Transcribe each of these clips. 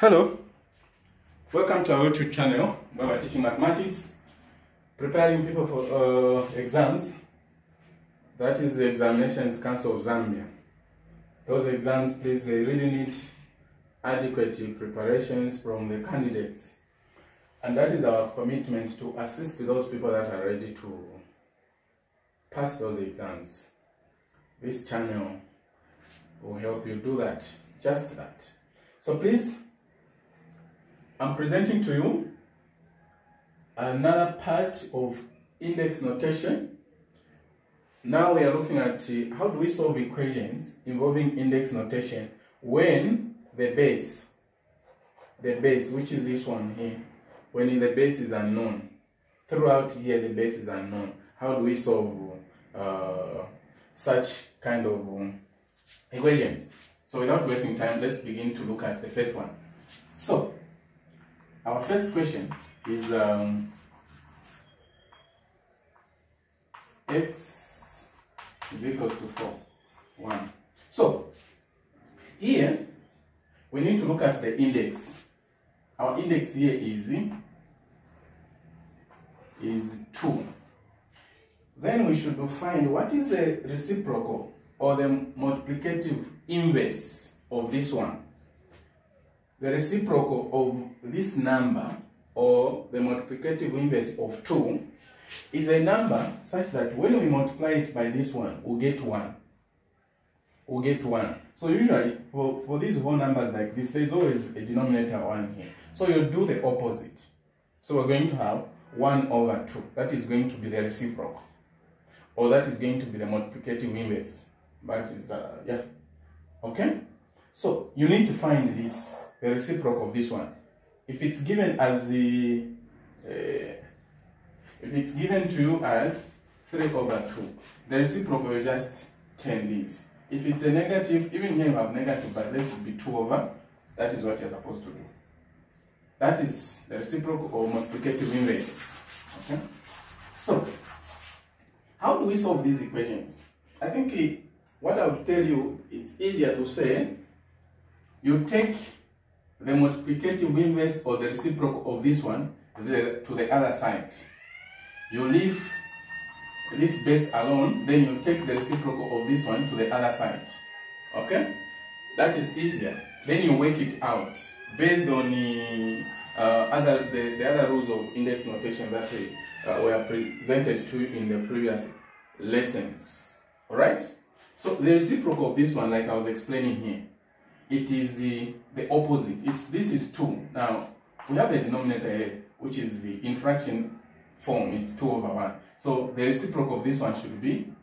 Hello, welcome to our YouTube channel where we're teaching mathematics, preparing people for exams. That is the Examinations Council of Zambia. Those exams, please, they really need adequate preparations from the candidates. And that is our commitment to assist those people that are ready to pass those exams. This channel will help you do that, just that. So please, I'm presenting to you another part of index notation. Now we are looking at how do we solve equations involving index notation when the base, which is this one here, when the base is unknown. Throughout here the base is unknown. How do we solve such kind of equations? So without wasting time, let's begin to look at the first one. So our first question is x is equal to 4, 1. So here we need to look at the index. Our index here is 2. Then we should find what is the reciprocal or the multiplicative inverse of this one. The reciprocal of this number or the multiplicative inverse of 2 is a number such that when we multiply it by this one, we'll get 1. We'll get 1. So usually for these whole numbers like this, there's always a denominator 1 here. So you do the opposite. So we're going to have 1 over 2. That is going to be the reciprocal. Or that is going to be the multiplicative inverse. That is, yeah. Okay? So you need to find this, the reciprocal of this one. If it's given as if it's given to you as 3 over 2, the reciprocal is just 10 this. If it's a negative, even here you have negative, but let it be 2 over, that is what you're supposed to do. That is the reciprocal or multiplicative inverse. Okay? So, how do we solve these equations? I think what I would tell you, it's easier to say, you take the multiplicative inverse or the reciprocal of this one to the other side. You leave this base alone, then you take the reciprocal of this one to the other side. Okay? That is easier. Then you work it out based on the other rules of index notation that were presented to you in the previous lessons. Alright? So the reciprocal of this one, like I was explaining here, it is the opposite. This is 2. Now, we have a denominator here, which is the in fraction form. It's 2 over 1. So the reciprocal of this one should be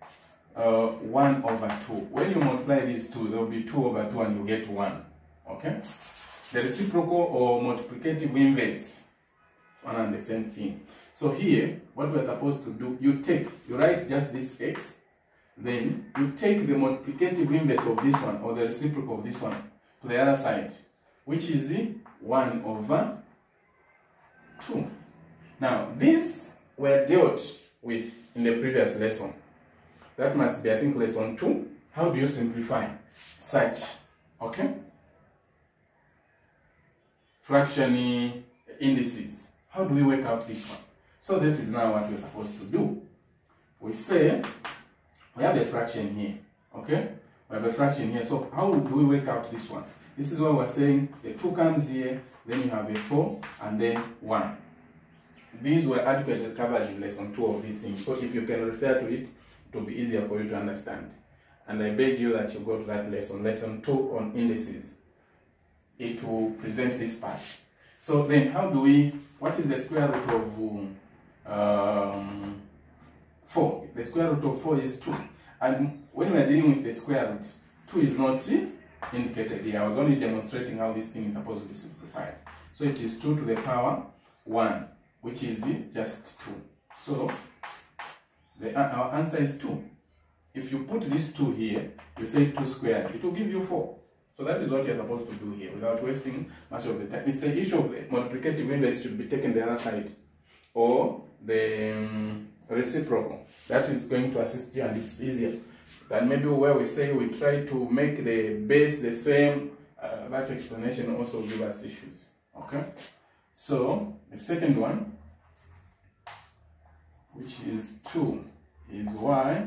1 over 2. When you multiply these two, there will be 2 over 2 and you get 1. Okay? The reciprocal or multiplicative inverse, one and the same thing. So here, what we're supposed to do, you write just this x, then you take the multiplicative inverse of this one or the reciprocal of this one to the other side, which is 1 over 2. Now, these were dealt with in the previous lesson. That must be, I think, lesson 2. How do you simplify such, okay, fraction indices? How do we work out this one? So that is now what we're supposed to do. We say, we have a fraction here, okay? We have a fraction here. So how do we work out this one? This is why we're saying the 2 comes here, then you have a 4, and then 1. These were adequately covered in lesson 2 of these things. So if you can refer to it, it will be easier for you to understand. And I beg you that you go to that lesson 2 on indices. It will present this part. So then how do we, what is the square root of 4? The square root of 4 is 2. And when we are dealing with the square root, 2 is not indicated here. I was only demonstrating how this thing is supposed to be simplified. So it is 2 to the power 1, which is just 2. So our answer is 2. If you put this 2 here, you say 2 squared, it will give you 4. So that is what you're supposed to do here without wasting much of the time. It's the issue of the multiplicative inverse should be taken the other side, or the reciprocal. That is going to assist you, and it's easier than maybe where we say we try to make the base the same that explanation also will give us issues. Okay, so the second one, which is 2, is y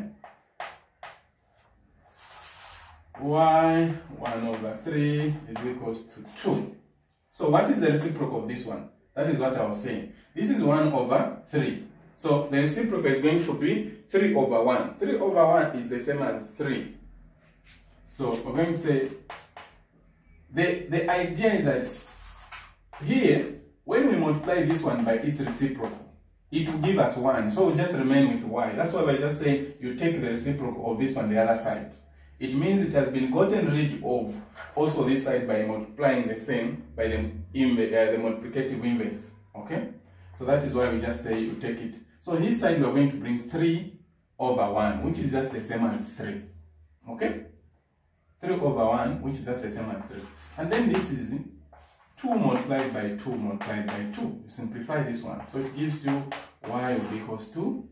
1/3 is equals to 2. So what is the reciprocal of this one? That is what I was saying. This is 1/3. So the reciprocal is going to be 3/1. 3/1 is the same as 3. So we're going to say, the idea is that here, when we multiply this one by its reciprocal, it will give us 1. So we'll just remain with y. That's why we're just saying you take the reciprocal of this one, the other side. It means it has been gotten rid of also this side by multiplying the same by the multiplicative inverse. Okay? So that is why we just say you take it. So this side we are going to bring 3/1, which is just the same as 3. Okay? 3/1, which is just the same as 3. And then this is 2 multiplied by 2 multiplied by 2. You simplify this one. So it gives you y will be equals to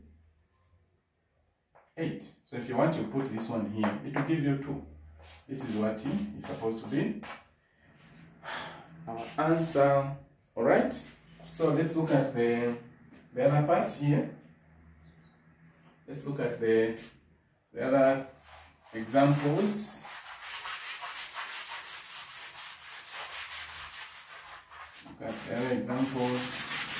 8. So if you want to put this one here, it will give you 2. This is what is supposed to be our answer. Alright? So let's look at the other part here. Let's look at the other examples. Look at the other examples.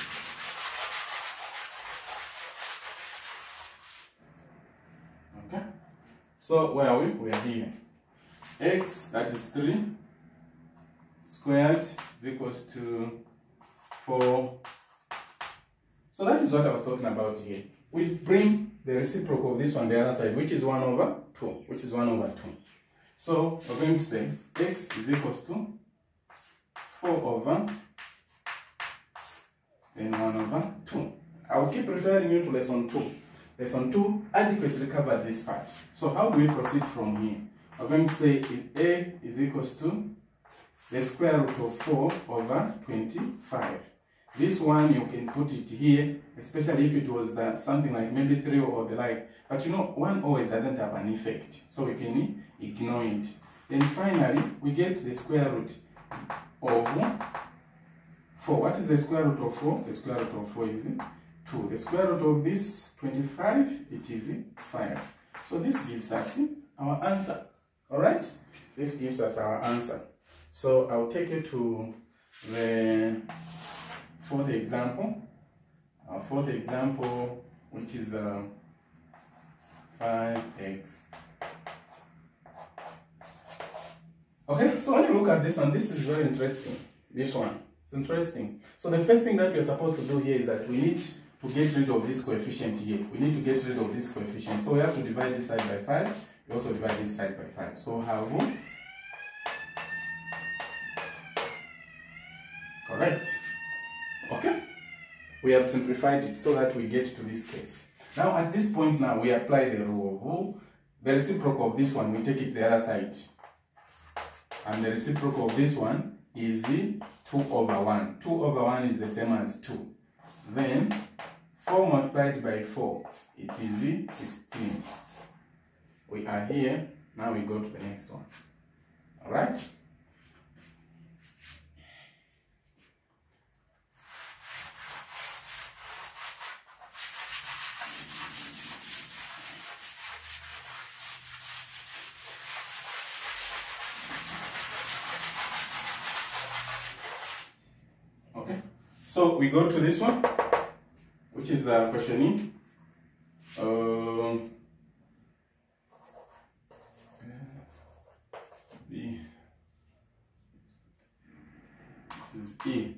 Okay. So where are we? We are here. X, that is 3, squared is equals to 4. So that is what I was talking about here. We bring the reciprocal of this on the other side, which is 1/2, which is 1/2. So we're going to say x is equals to 4/, then 1/2. I will keep referring you to lesson 2. Lesson 2 adequately covered this part. So how do we proceed from here? We're going to say if a is equals to the square root of 4/25. This one you can put it here, especially if it was something like maybe 3 or the like. But you know, 1 always doesn't have an effect, so we can ignore it. Then finally, we get the square root of 4. What is the square root of 4? The square root of 4 is 2. The square root of this 25, it is 5. So this gives us our answer. Alright? This gives us our answer. So I'll take you to the fourth example. Our fourth example, which is 5x. Okay, so when you look at this one, this is very interesting. This one, it's interesting. So the first thing that we are supposed to do here is that we need to get rid of this coefficient here. We need to get rid of this coefficient. So we have to divide this side by 5. We also divide this side by 5. So how? Correct. Okay? We have simplified it so that we get to this case. Now at this point now, we apply the rule. The reciprocal of this one, we take it the other side. And the reciprocal of this one is 2/1. 2/1 is the same as 2. Then 4 multiplied by 4, it is 16. We are here. Now we go to the next one. Alright? Okay. So we go to this one, which is questioning. B. This is E.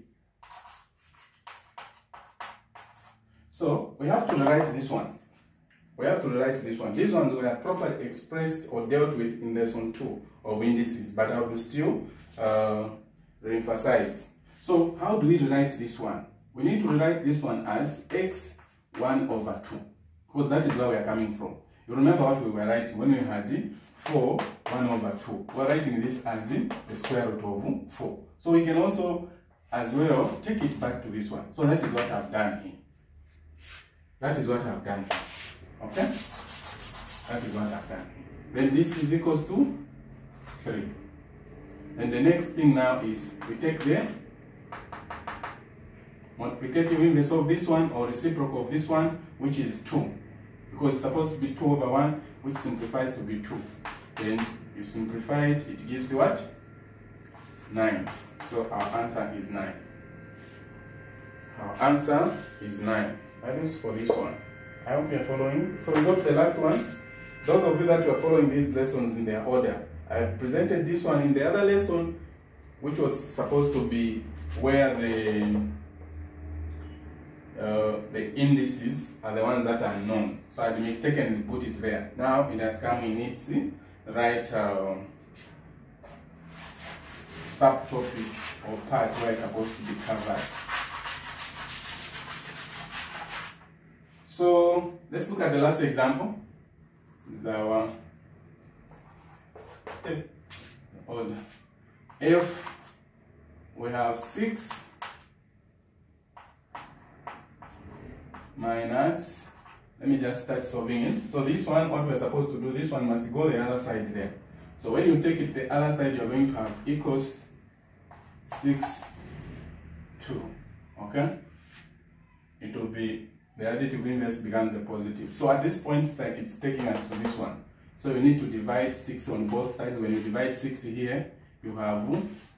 So we have to rewrite this one. These ones were properly expressed or dealt with in lesson 2 of indices, but I will still re-emphasize. So how do we rewrite this one? We need to rewrite this one as x 1/2, because that is where we are coming from. You remember what we were writing when we had 4 1/2. We are writing this as the square root of 4. So we can also as well take it back to this one. So that is what I've done here. Okay? That is what I've done here. Then this is equals to 3. Then the next thing now is we take the multiplicative inverse of this one or reciprocal of this one, which is 2. Because it's supposed to be 2 over 1, which simplifies to be 2. Then you simplify it, it gives you what? 9. So our answer is 9. Our answer is 9. That is for this one. I hope you are following. So we go to the last one. Those of you that were following these lessons in their order, I presented this one in the other lesson, which was supposed to be where the indices are the ones that are known. So I mistakenly put it there. Now it has come in its right subtopic or part where it's supposed to be covered. So let's look at the last example. This is our order. If we have 6 minus, let me just start solving it. So this one, what we're supposed to do, this one must go the other side there. So when you take it the other side, you're going to have equals 6, 2. Okay? It will be, the additive inverse becomes a positive. So at this point, it's like it's taking us to this one. So you need to divide 6 on both sides. When you divide 6 here, you have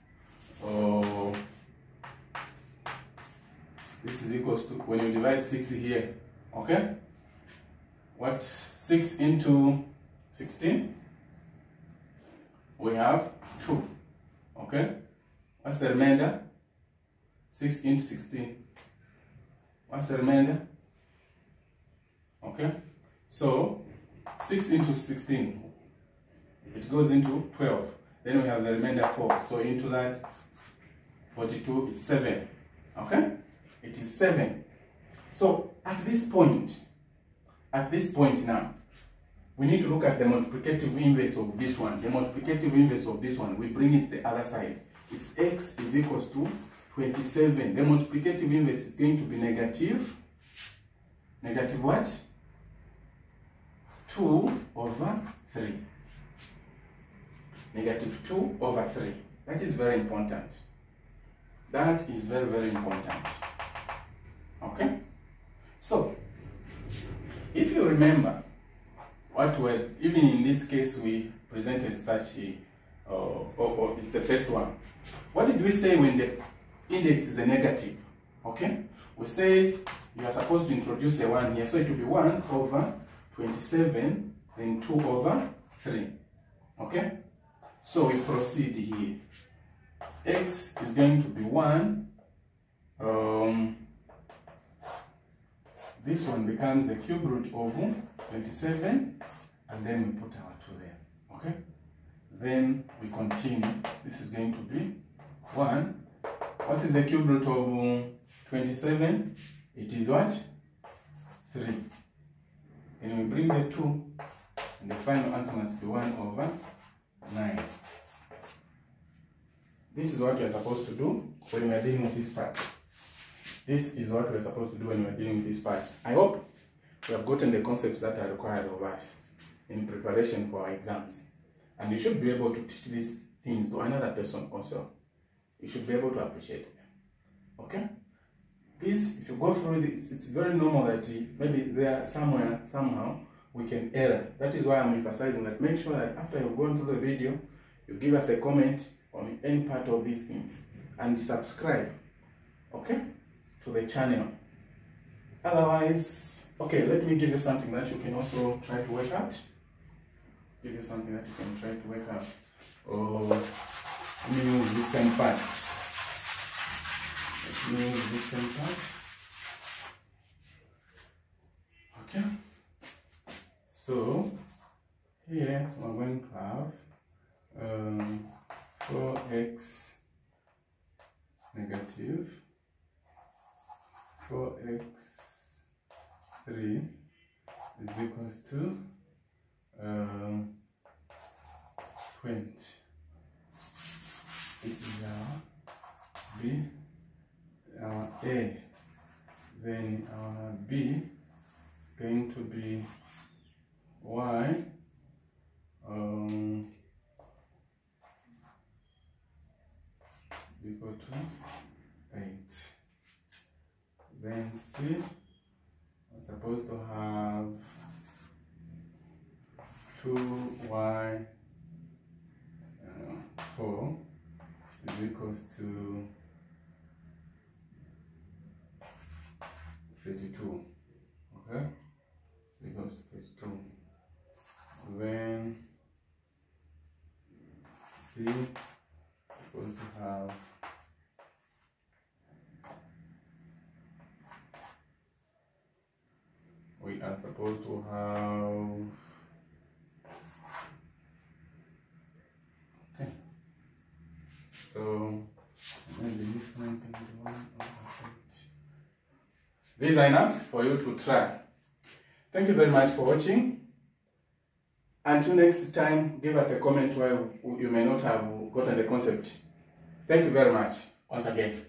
this is equals to, when you divide 6 here, okay? What? 6 into 16? We have 2, okay? What's the remainder? 6 into 16. What's the remainder? Okay? So, 6 into 16, it goes into 12. Then we have the remainder 4. So into that 42 is 7. Okay? It is 7. So at this point now, we need to look at the multiplicative inverse of this one. The multiplicative inverse of this one, we bring it the other side. It's x is equals to 27. The multiplicative inverse is going to be negative what? 2 over 3. Negative 2 over 3. That is very important. That is very, very important. Okay? So, if you remember, even in this case, we presented such a, it's the first one. What did we say when the index is a negative? Okay? We say you are supposed to introduce a 1 here, so it will be 1 over 27, then 2 over 3. Okay? So we proceed here. X is going to be 1. This one becomes the cube root of 27, and then we put our 2 there. Okay? Then we continue. This is going to be 1. What is the cube root of 27? It is what? 3. And we bring the 2, and the final answer must be 1 over 9. This is what we are supposed to do when we are dealing with this part. This is what we are supposed to do when we are dealing with this part. I hope we have gotten the concepts that are required of us in preparation for our exams. And you should be able to teach these things to another person also. You should be able to appreciate them. Okay? Please, if you go through this, it's very normal that maybe there somewhere, somehow, we can error. That is why I'm emphasizing that. Make sure that after you've gone through the video, you give us a comment on any part of these things. And subscribe, okay, to the channel. Otherwise, okay, let me give you something that you can also try to work out. Give you something that you can try to work out. Or let me use this same part. Let me use this same part. Okay. So here we're going to have 4x negative 4x 3 is equals to 20. This is our B, our A. Then our B is going to be Y. equal to 8. Then C, I'm supposed to have 2y 4 is equals to 32. Okay, equals to 32. Then C is supposed to have we are supposed to have okay. So maybe this one can be 1/8. These are enough for you to try. Thank you very much for watching. Until next time, give us a comment where you may not have gotten the concept. Thank you very much once again.